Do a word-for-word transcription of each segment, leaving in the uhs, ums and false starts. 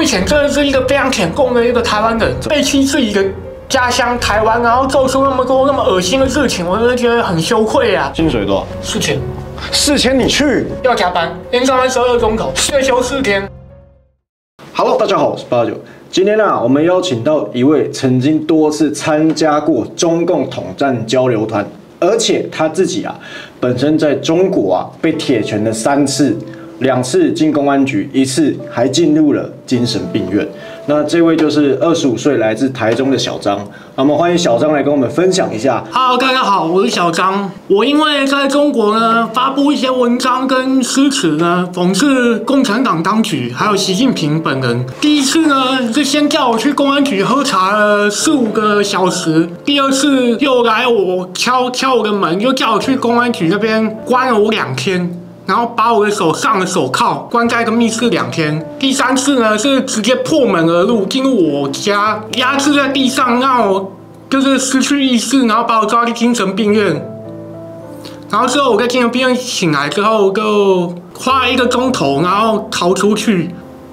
以前真的是一个非常舔共的一个台湾人，被弃自己的家乡台湾，然后做出那么多那么恶心的事情，我真的觉得很羞愧啊。 薪水多少？ 四千。 四千你去？ 要加班，连上班十二个钟头，月休四天。 Hello， 大家好，我是八九。今天啊，我们邀请到一位曾经多次参加过中共统战交流团，而且他自己啊，本身在中国啊被铁拳了三次，两次进公安局，一次还进入了精神病院。那这位就是二十五岁来自台中的小张，那我们欢迎小张来跟我们分享一下。 Hello， 大家好，我是小张。我因为在中国呢发布一些文章跟诗词呢，讽刺共产党当局还有习近平本人。第一次呢是先叫我去公安局喝茶了四五个小时，第二次又来我敲敲我的门，又叫我去公安局那边关了我两天。然后把我的手上的手铐关在一个密室两天。第三次呢是直接破门而入，进入我家，压制在地上，让我就是失去意识，然后把我抓去精神病院。然后之后我在精神病院醒来之后，就花了一个钟头，然后逃出去。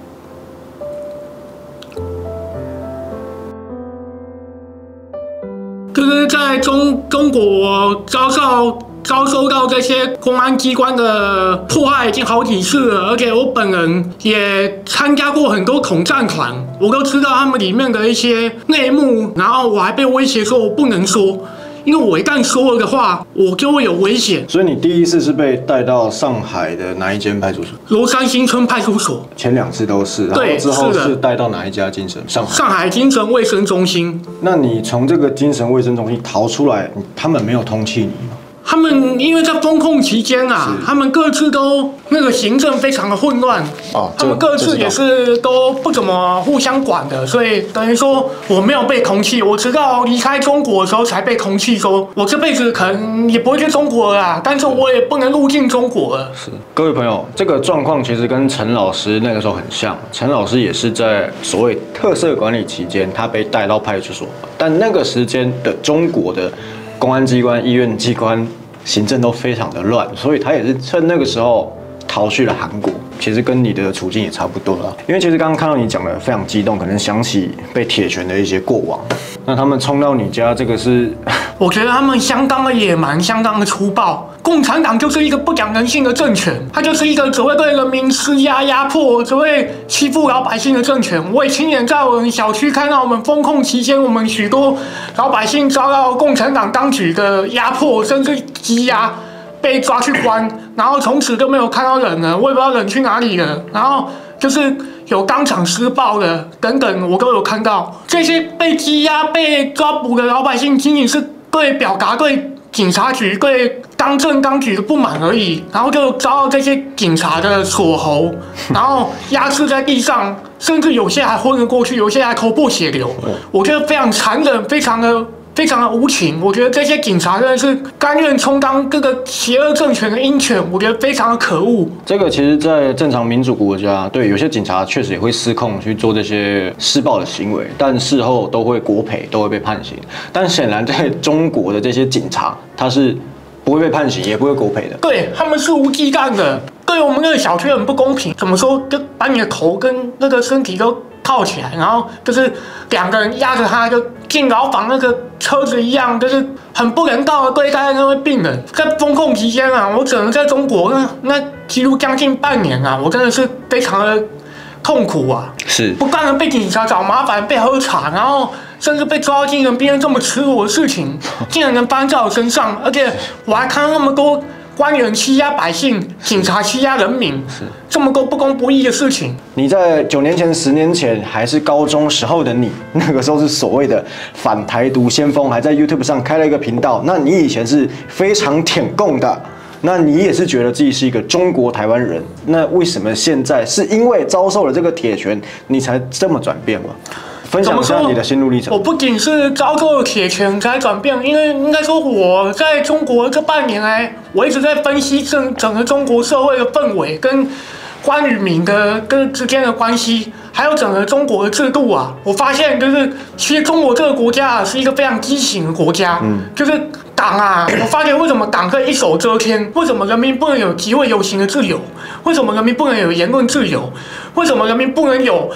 就是在中中国遭受。遭受到这些公安机关的迫害已经好几次了，而且我本人也参加过很多统战团，我都知道他们里面的一些内幕，然后我还被威胁说我不能说，因为我一旦说了的话，我就会有危险。 所以你第一次是被带到上海的哪一间派出所？ 罗山新村派出所。 前两次都是，然后之后是带到哪一家精神？上海。 上海精神卫生中心。 那你从这个精神卫生中心逃出来，他们没有通缉你吗？ 他们因为在封控期间啊，他们各自都那个行政非常的混乱，哦，他们各自也是都不怎么互相管的，所以等于说我没有被通缉，我直到离开中国的时候才被通缉，说我这辈子可能也不会去中国了啦，但是我也不能入境中国了。 是，各位朋友，这个状况其实跟陈老师那个时候很像，陈老师也是在所谓特色管理期间，他被带到派出所，但那个时间的中国的公安机关、医院机关。行政都非常的乱，所以他也是趁那个时候逃去了韩国。其实跟你的处境也差不多了，因为其实刚刚看到你讲的非常激动，可能想起被铁拳的一些过往。那他们冲到你家，这个是我觉得他们相当的野蛮，相当的粗暴。共产党就是一个不讲人性的政权，它就是一个只会对人民施压压迫，只会欺负老百姓的政权。我也亲眼在我们小区看到，我们封控期间，我们许多老百姓遭到共产党当局的压迫，甚至羁押。被抓去关，然后从此都没有看到人了，我也不知道人去哪里了。然后就是有当场施暴的等等，我都有看到。这些被羁押、被抓捕的老百姓，仅仅是对表达对警察局、对当政当局的不满而已，然后就遭到这些警察的锁喉，然后压制在地上，甚至有些还昏了过去，有些还头破血流。我觉得非常残忍，非常的。非常的无情，我觉得这些警察真的是甘愿充当这个邪恶政权的鹰犬，我觉得非常的可恶。 这个其实，在正常民主国家，对有些警察确实也会失控去做这些施暴的行为，但事后都会国赔，都会被判刑。但显然，在中国的这些警察，他是不会被判刑，也不会国赔的。 对，他们肆无忌惮的，对我们那个小区很不公平。怎么说？就把你的头跟那个身体都套起来，然后就是两个人压着他，就进牢房那个车子一样，就是很不人道的对待那位病人。在封控期间啊，我只能在中国那那几乎将近半年啊，我真的是非常的痛苦啊！ 是不断的被警察找麻烦，被喝茶，然后甚至被抓到精神病院这么耻辱的事情，竟然能发生在我身上，而且我还看到那么多。官员欺压百姓，警察欺压人民，是这么多不公不义的事情。 你在九年前、十年前还是高中时候的你，那个时候是所谓的反台独先锋，还在 YouTube 上开了一个频道。那你以前是非常舔共的，那你也是觉得自己是一个中国台湾人。那为什么现在是因为遭受了这个铁拳，你才这么转变吗？分享一下你的心路历程。 我不仅是遭受了铁拳才转变，因为应该说我在中国这半年来，我一直在分析整整个中国社会的氛围跟官与民的跟之间的关系，还有整个中国的制度啊。我发现就是，其实中国这个国家啊是一个非常畸形的国家，嗯，就是党啊，我发现为什么党可以一手遮天？为什么人民不能有集会游行的自由？为什么人民不能有言论自由？为什么人民不能有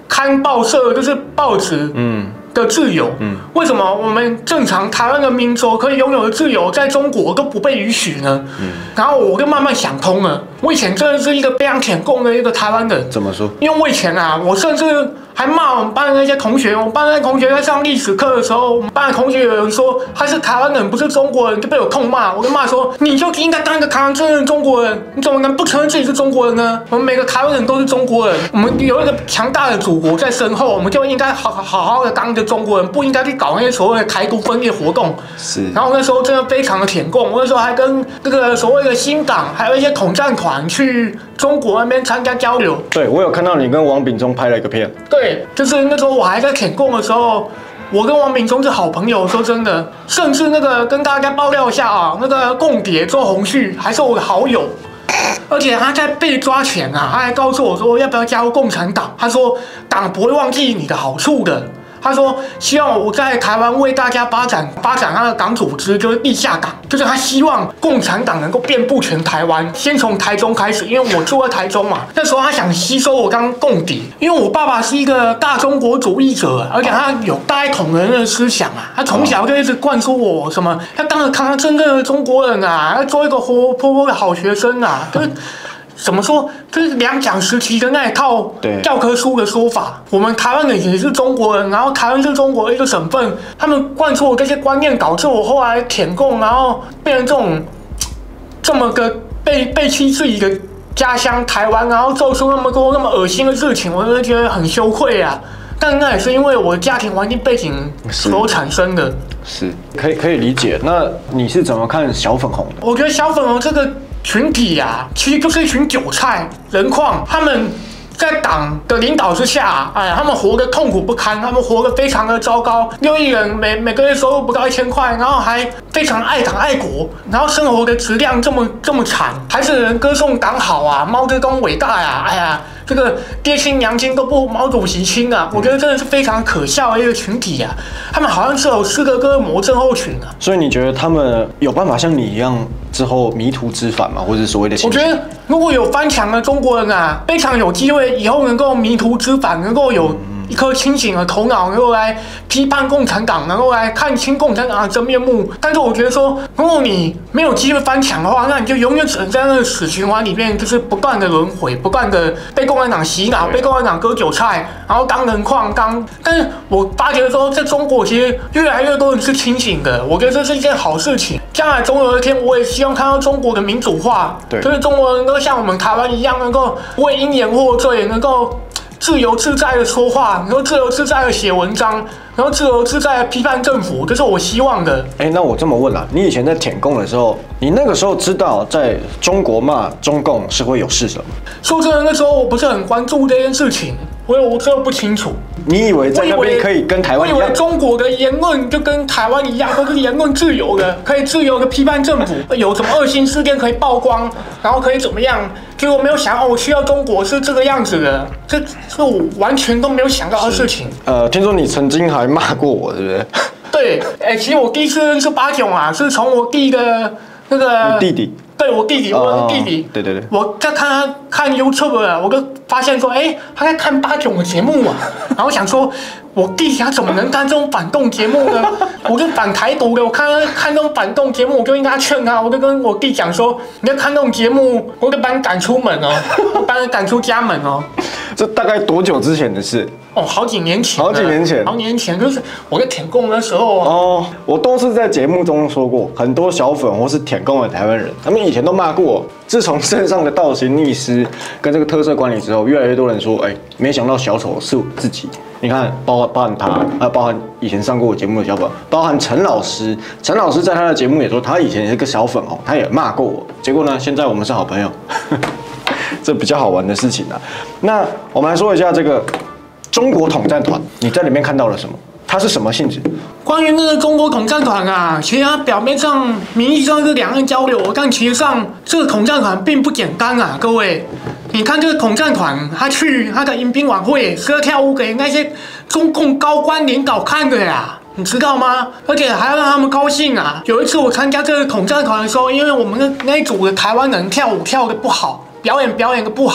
刊报社，就是报纸，嗯。的自由，嗯，为什么我们正常台湾的民族可以拥有的自由，在中国都不被允许呢？嗯，然后我就慢慢想通了。我以前真的是一个非常舔共的一个台湾人。 怎么说？ 因为我以前啊，我甚至还骂我们班的那些同学。我们班的同学在上历史课的时候，我们班的同学有人说他是台湾人，不是中国人，就被我痛骂。我就骂说，你就应该当一个台湾真正的中国人，你怎么能不承认自己是中国人呢？我们每个台湾人都是中国人，我们有一个强大的祖国在身后，我们就应该好好好的当一个中国人，不应该去搞那些所谓的台独分裂活动。 是。 然后那时候真的非常的舔共，我那时候还跟那个所谓的新党，还有一些统战团去中国那边参加交流。 对，我有看到你跟王炳忠拍了一个片。 对，就是那时候我还在舔共的时候，我跟王炳忠是好朋友。说真的，甚至那个跟大家爆料一下啊，那个共谍周鸿旭还是我的好友。而且他在被抓前啊，他还告诉我说要不要加入共产党。他说党不会忘记你的好处的。他说希望我在台湾为大家发展发展他的党组织，就是地下党，就是他希望共产党能够遍布全台湾，先从台中开始，因为我住在台中嘛。那时候他想吸收我当共谍，因为我爸爸是一个大中国主义者，而且他有大一统人的思想啊，他从小就一直灌输我什么要当个真正的中国人啊，要做一个活泼泼的好学生啊，就是。怎么说？就是两蒋时期的那一套教科书的说法。我们台湾人也是中国人，然后台湾是中国的一个省份，他们灌输我这些观念，导致我后来舔共，然后变成这种这么个被背弃自己的家乡台湾，然后做出那么多那么恶心的事情，我就觉得很羞愧啊。但那也是因为我的家庭环境背景所产生的。 是，可以可以理解。那你是怎么看小粉红的？ 我觉得小粉红这个群体啊，其实就是一群韭菜人矿，他们在党的领导之下，哎，他们活得痛苦不堪，他们活得非常的糟糕。六亿人每每个月收入不到一千块，然后还非常爱党爱国，然后生活的质量这么这么惨，还是人歌颂党好啊，毛泽东伟大呀、啊，哎呀。这个爹亲娘亲都不毛主席亲啊，我觉得真的是非常可笑的一个群体啊。他们好像是有斯德哥尔摩症候群啊。 所以你觉得他们有办法像你一样之后迷途知返吗？或者所谓的？ 我觉得如果有翻墙的中国人啊，非常有机会以后能够迷途知返，能够有一颗清醒的头脑，能够来批判共产党，能够来看清共产党的真面目。但是我觉得说，如果你没有机会翻墙的话，那你就永远只能在那个死循环里面，就是不断的轮回，不断的被共产党洗脑，被共产党割韭菜，然后当人矿当。但是我发觉说，在中国其实越来越多人是清醒的，我觉得这是一件好事情。将来总有一天，我也希望看到中国的民主化，就是中国人能够像我们台湾一样，能够不会因言获罪，能够自由自在的说话，能够自由自在的写文章，然后自由自在的批判政府，这是我希望的。 哎，那我这么问啦，你以前在舔共的时候，你那个时候知道在中国骂中共是会有事的吗？ 说真的，那时候我不是很关注这件事情，我我真的不清楚。 你以为在那边可以跟台湾一样？ 我以为中国的言论就跟台湾一样，都是言论自由的，可以自由的批判政府，有什么恶性事件可以曝光，然后可以怎么样？结果没有想到，我去到中国是这个样子的，这是我完全都没有想到的事情。 呃，听说你曾经还骂过我，对不对？ 对，哎、欸，其实我第一次认识八囧啊，是从我弟的那个弟弟。 对我弟弟，我的弟弟， 哦、对对对， 我在看他看 YouTube 啊，我就发现说，哎、欸，他在看八囧的节目啊，然后想说，我弟弟他怎么能看这种反动节目呢？我就反台独的，我看他看这种反动节目，我就应该劝他，我就跟我弟讲说，你在看这种节目，我就把你赶出门哦，我把你赶出家门哦。 这大概多久之前的事？ 哦，好几年前， 好几年前， 好几年前，就是我在舔共的时候啊。 哦，我都是在节目中说过，很多小粉或是舔共的台湾人，他们以前都骂过我。自从镇上的倒行逆施跟这个特色管理之后，越来越多人说，哎、欸，没想到小丑是我自己。你看，包包含他，啊，包含以前上过我节目的小粉，包含陈老师，陈老师在他的节目也说，他以前也是个小粉红，他也骂过我。结果呢，现在我们是好朋友。这比较好玩的事情啊。那我们来说一下这个中国统战团，你在里面看到了什么？它是什么性质？ 关于那个中国统战团啊，其实它表面上名义上是两岸交流，但其实上这个统战团并不简单啊，各位。你看这个统战团，他去他的迎宾晚会是要跳舞给那些中共高官领导看的呀。你知道吗？而且还要让他们高兴啊！有一次我参加这个统战团的时候，因为我们那那一组的台湾人跳舞跳的不好，表演表演的不好，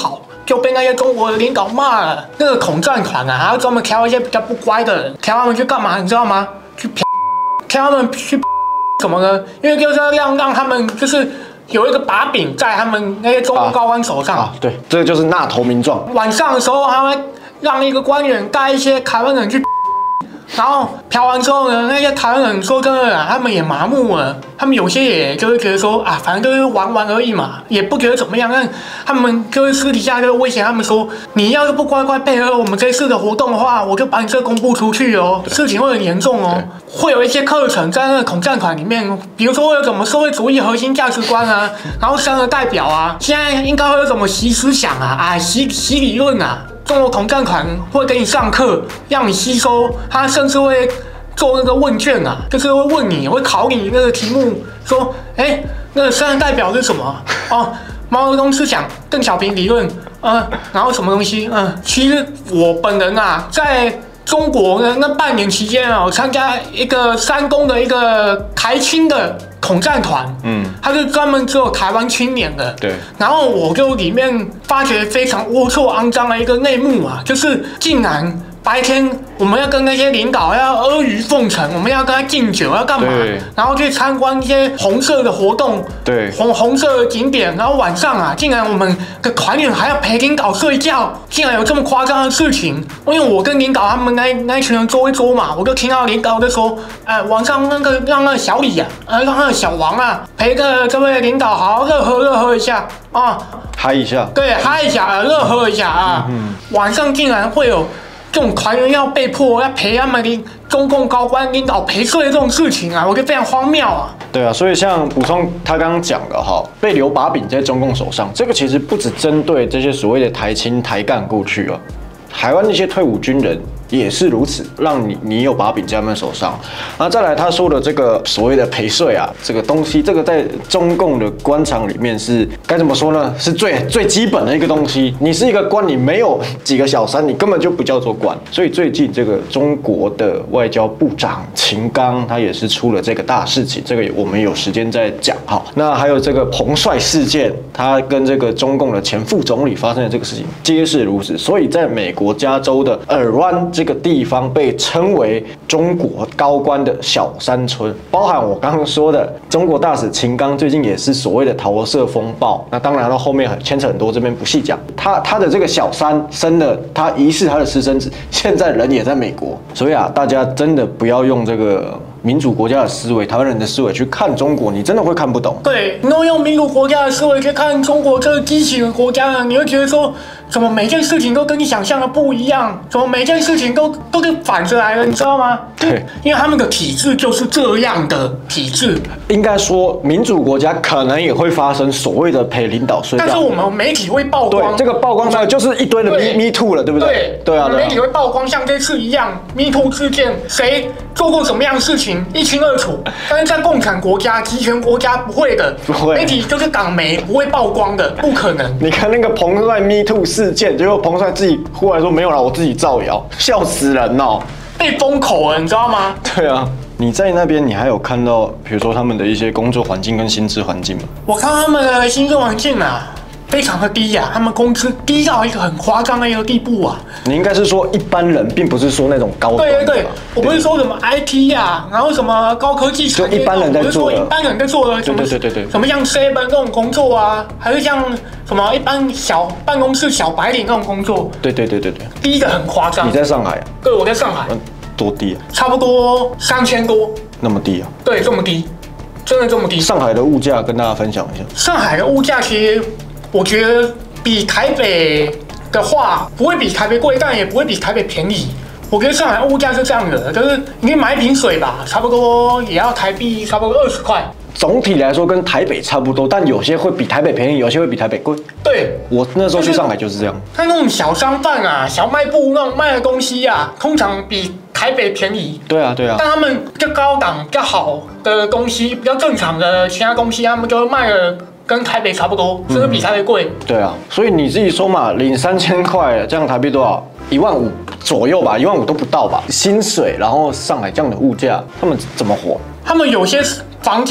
就被那些中国的领导骂了。那个统战团啊，还要专门挑一些比较不乖的人，挑他们去干嘛？你知道吗？去挑他们去什么呢？因为就是要让让他们就是有一个把柄在他们那些中共高官手上。 啊，啊对，这个就是纳投名状。 晚上的时候，他们让一个官员带一些台湾人去。然后嫖完之后呢，那些台湾人说真的啊，他们也麻木了，他们有些也就会觉得说啊，反正就是玩玩而已嘛，也不觉得怎么样。但他们就是私底下就威胁他们说，你要是不乖乖配合我们这次的活动的话，我就把你这公布出去哦，事情会很严重哦。会有一些课程在那个统战团里面，比如说会有什么社会主义核心价值观啊，然后三个代表啊，现在应该会有什么习思想啊，啊习习理论啊。中国统战团会给你上课，让你吸收，他甚至会做那个问卷啊，就是会问你，会考你那个题目，说，哎，那个三个代表是什么？哦，毛泽东思想、邓小平理论，呃，然后什么东西？嗯、呃，其实我本人啊，在中国的那半年期间啊，我参加一个山东的一个台青的统战团，嗯，他是专门只有台湾青年的， 对。 然后我就里面发觉非常龌龊肮脏的一个内幕啊，就是竟然白天我们要跟那些领导要阿谀奉承，我们要跟他敬酒，要干嘛？然后去参观一些红色的活动， 对， 红红色的景点。然后晚上啊，竟然我们的团员还要陪领导睡觉，竟然有这么夸张的事情。因为我跟领导他们那那一群人桌一桌嘛，我就听到领导就说，哎，晚上那个让那个小李啊，呃，让那个小王啊，陪个这位领导好好热喝热喝一下啊， 嗨一下， 对，嗨一下啊，热喝一下啊。嗯、晚上竟然会有这种团员要被迫要陪他们的中共高官领导陪睡这种事情啊，我觉得非常荒谬啊。 对啊，所以像补充他刚刚讲的哈，被留把柄在中共手上，这个其实不只针对这些所谓的台青台干过去啊，台湾那些退伍军人也是如此，让你你有把柄在他们手上。然后再来他说的这个所谓的陪睡啊，这个东西，这个在中共的官场里面是该怎么说呢？是最最基本的一个东西。你是一个官，你没有几个小三，你根本就不叫做官。所以最近这个中国的外交部长秦刚，他也是出了这个大事情，这个我们有时间再讲哈。那还有这个彭帅事件，他跟这个中共的前副总理发生的这个事情，皆是如此。所以在美国加州的尔湾这个地方被称为中国高官的小山村，包含我刚刚说的中国大使秦刚最近也是所谓的桃色风暴。那当然了，后面牵扯很多，这边不细讲。他他的这个小三生了他疑似他的私生子，现在人也在美国。所以啊，大家真的不要用这个民主国家的思维、台湾人的思维去看中国，你真的会看不懂。 对，你都用民主国家的思维去看中国这个畸形的国家，你会觉得说，怎么每件事情都跟你想象的不一样？怎么每件事情都都是反着来的？你知道吗？ 对， 因为他们的体制就是这样的体制。 应该说，民主国家可能也会发生所谓的陪领导睡觉， 但是我们媒体会曝光， 对这个曝光出来就是一堆的 me me too 了，对不对？ 对对啊， 媒体会曝光，像这次一样 me too 事件，谁做过什么样的事情一清二楚。但是在共产国家、集权国家不会的， 不会， 媒体就是港媒，不会曝光的，不可能。 你看那个彭帅 me too 事件，结果彭帅自己忽然说没有了，我自己造谣，笑死人哦， 被封口了，你知道吗？ 对啊。你在那边，你还有看到，比如说他们的一些工作环境跟薪资环境吗？ 我看他们的薪资环境啊，非常的低呀、啊，他们工资低到一个很夸张的一个地步啊。 你应该是说一般人，并不是说那种高端。 对对对，我不是说什么 I T 呀、啊，然后什么高科技产业， 就一般人在做的， 我是说一般人在做的， 对对对对对， 什么像 seven 这种工作啊，还是像什么一般小办公室小白领那种工作， 对对对对对， 低的很夸张。 你在上海啊？ 对，我在上海。 嗯，多低啊？ 差不多三千多。 那么低啊？ 对，这么低，真的这么低。 上海的物价跟大家分享一下。 上海的物价其实我觉得比台北的话不会比台北贵，但也不会比台北便宜。我觉得上海物价是这样的，就是你买一瓶水吧，差不多也要台币差不多二十块。 总体来说跟台北差不多，但有些会比台北便宜，有些会比台北贵。 对， 我那时候去上海就是这样。 他那种小商贩啊、小卖部那种卖的东西啊，通常比台北便宜。 对啊，对啊。 但他们比较高档、比较好的东西，比较正常的其他东西，他们就卖的跟台北差不多，甚至比台北贵。 嗯、对啊，所以你自己说嘛，领三千块，这样台币多少？一万五左右吧，一万五都不到吧。薪水，然后上海这样的物价，他们怎么活？ 他们有些房间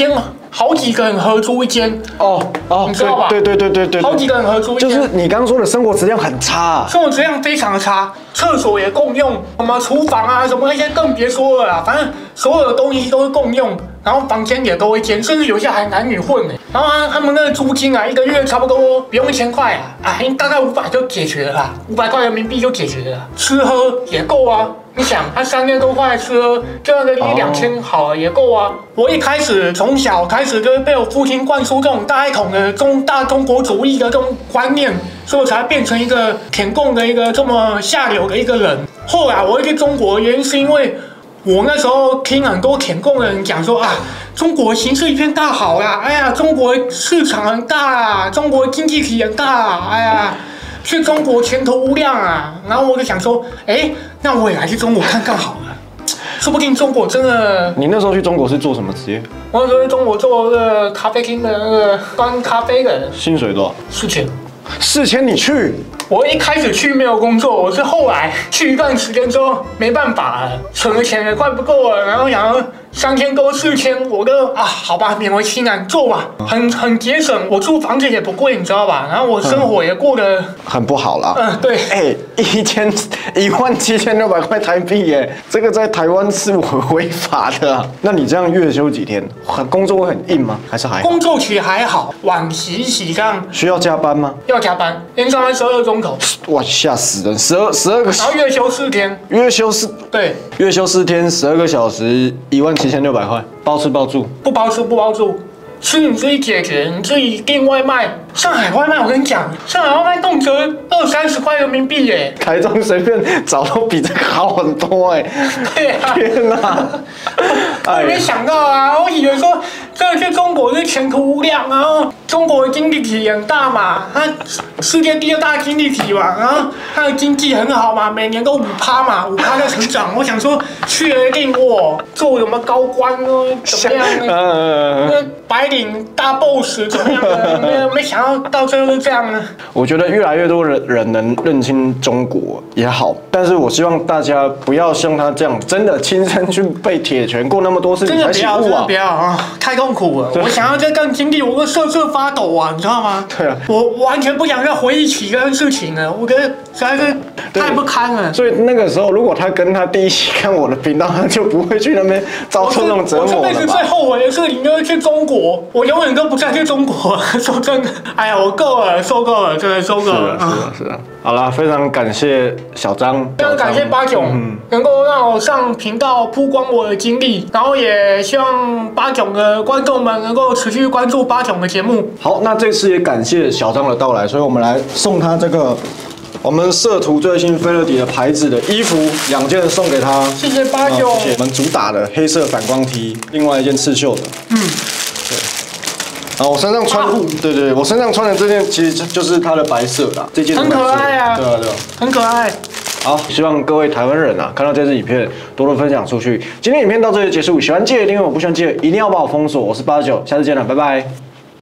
好几个人合租一间。 哦哦， 你知道吧？ 对对对对对， 好几个人合租一间， 就是你刚刚说的生活质量很差、啊， 生活质量非常的差，厕所也共用，什么厨房啊什么那些更别说了啦，反正所有的东西都是共用，然后房间也都一间，甚至有些还男女混呢。然后啊，他们那个租金啊，一个月差不多不用一千块啊，啊，大概五百就解决了啦，五百块人民币就解决了，吃喝也够啊。你想，他三千多块吃喝，这样的一两千好了也够啊。我一开始从小开始就是被我父亲灌输这种大一统的中大中国主义的这种观念，所以我才变成一个舔共的一个这么下流的一个人。后来我会去中国，原因是因为我那时候听很多舔共的人讲说啊，中国形势一片大好啦，哎呀，中国市场很大啊，中国经济体很大啊，哎呀。去中国前途无量啊！然后我就想说，哎，那我也来去中国看看好了，说不定中国真的…… 你那时候去中国是做什么职业？ 我那时候去中国做那个咖啡厅的那个端咖啡的， 薪水多少？ 四千。 四千你去？ 我一开始去没有工作，我是后来去一段时间之后没办法了，存的钱也快不够了，然后想要三千多四千，我就啊，好吧，勉为其难做吧，很很节省，我住房子也不贵，你知道吧？然后我生活也过得、 嗯、很不好啦。 嗯，对。 哎、欸，一千一万七千六百块台币耶，这个在台湾是违法的、啊。那你这样月休几天？工作会很硬吗？还是还好？ 工作其实还好，晚洗洗这样。 需要加班吗？ 要加班，一天上班十二个钟头。 哇，吓死人！十二十二个， 然后月休四天。 月休四对， 月休四天，十二个小时，一万七千六百块，包吃包住。 不包吃不包住，吃你自己解决，你自己订外卖。上海外卖我跟你讲，上海外卖动辄二三十块人民币耶。 台中随便找都比这个好很多哎。 对啊。 天哪！ 我没想到啊，我以为说这去中国是前途无量，然后中国的经济体很大嘛，它世界第二大经济体嘛，然后它的经济很好嘛，每年都五趴嘛，五趴在成长。我想说去了一定哇，做什么高官哦，怎么样呢？那白领大 boss 怎么样的？没没想到到最后是这样呢。 我觉得越来越多人人能认清中国也好，但是我希望大家不要像他这样，真的亲身去被铁拳过那么多次，你才醒悟啊！ 真的不要啊！太痛苦了。我想要这段经历，我会瑟瑟发抖啊，你知道吗？ 对啊， 我完全不想再回忆起这件事情了，我觉得实在是太不堪了。 所以那个时候，如果他跟他第一期看我的频道，他就不会去那边遭受那种折磨了吧？ 我这辈子最后悔的事情就是去中国，我永远都不再去中国。说真的，哎呀，我够了，受够了，真的受够了。 是的，是的，是的。好啦，非常感谢小张， 非常感谢八炯、嗯、能够让我上频道曝光我的经历，然后也希望八炯的观众们能够持续关注八炯的节目。 好，那这次也感谢小张的到来，所以我们来送他这个我们社图最新菲乐迪的牌子的衣服两件送给他。 谢谢八炯、 嗯。我们主打的黑色反光 T， 另外一件刺绣的。嗯，对。然后我身上穿，对对，我身上穿的这件其实就是它的白色啦，这件很可爱啊， 对啊对啊， 很可爱。 好，希望各位台湾人啊，看到这支影片多多分享出去。今天影片到这里结束，喜欢记得订阅，我不喜欢记得一定要把我封锁。我是八九，下次见了，拜拜。